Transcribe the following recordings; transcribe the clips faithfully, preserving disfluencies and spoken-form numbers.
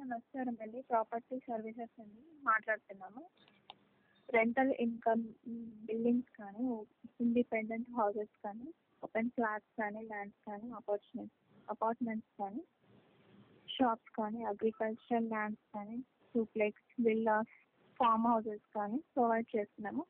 నమస్కారం అండి. Property services అండి మాట్లాడుతున్నాము. రెంటల్ ఇన్కమ్ బిల్డింగ్స్ కానీ, ఇండిపెండెంట్ హౌసెస్ కానీ, ఓపెన్ ఫ్లాట్స్ కానీ, ల్యాండ్స్ కానీ, అపార్చుమెంట్స్ అపార్ట్మెంట్స్ కానీ, షాప్స్ కానీ, అగ్రికల్చరల్ ల్యాండ్స్ కానీ, డూప్లెక్స్, విల్లాస్, ఫామ్ హౌసెస్ కానీ ప్రొవైడ్ చేస్తున్నాము.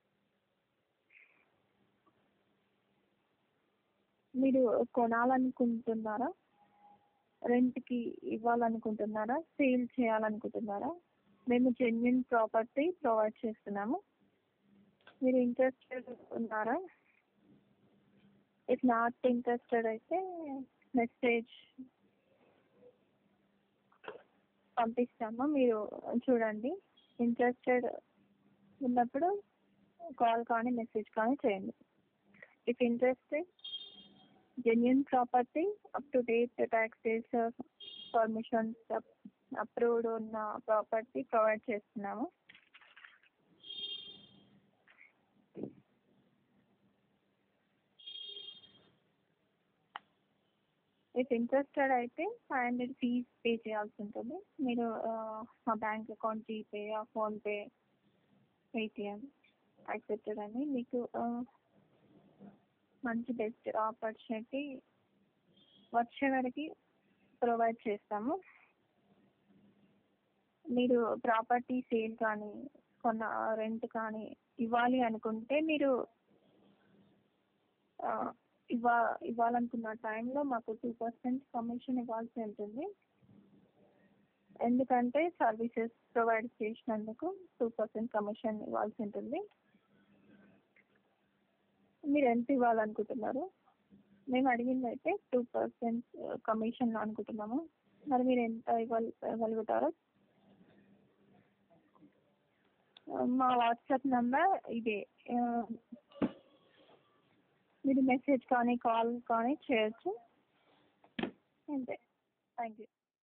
మీరు కొనాలనుకుంటున్నారా? రెంట్కి ఇవ్వాలనుకుంటున్నారా? సేల్ చేయాలనుకుంటున్నారా? మేము జెన్యూన్ ప్రాపర్టీ ప్రొవైడ్ చేస్తున్నాము. మీరు ఇంట్రెస్టెడ్ ఉన్నారా? ఇఫ్ నాట్ ఇంట్రెస్టెడ్ అయితే మెసేజ్ పంపిస్తాము, మీరు చూడండి. ఇంట్రెస్టెడ్ ఉన్నప్పుడు కాల్ కానీ మెసేజ్ కానీ చేయండి. If interested genuine property, up to date taxes, permissions approved ఉన్న ప్రాపర్టీ ప్రొవైడ్ చేస్తున్నాము. ఇఫ్ ఇంట్రెస్టెడ్ అయితే ఫైవ్ హండ్రెడ్ ఫీజ్ పే చేయాల్సి ఉంటుంది. మీరు మా bank account, GPay, PhonePe, Paytm accepted అని మీకు మంచి బెస్ట్ ఆపర్చునిటీ వచ్చే వరకు ప్రొవైడ్ చేస్తాము. మీరు ప్రాపర్టీ సేల్ కానీ కొన్న రెంట్ కానీ ఇవ్వాలి అనుకుంటే మీరు ఇవ్వా ఇవ్వాలనుకున్న టైంలో మాకు టూ పర్సెంట్ కమిషన్ ఇవ్వాల్సి ఉంటుంది. ఎందుకంటే సర్వీసెస్ ప్రొవైడ్ చేసినందుకు టూ పర్సెంట్ కమిషన్ ఇవ్వాల్సి ఉంటుంది. మీరు ఎంత ఇవ్వాలనుకుంటున్నారు? మేము అడిగింది అయితే టూ పర్సెంట్ కమిషన్ అనుకుంటున్నాము. మరి మీరు ఎంత ఇవ్వాలి ఇవ్వగలుగుతారో? మా వాట్సాప్ నెంబర్ ఇదే. మీరు మెసేజ్ కానీ కాల్ కానీ చేయొచ్చు. అంతే. Thank you.